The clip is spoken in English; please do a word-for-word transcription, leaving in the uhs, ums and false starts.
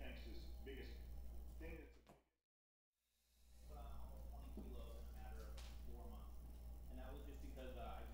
tank's this biggest thing that's put on almost twenty kilos in a matter of four months. And that was just because uh, I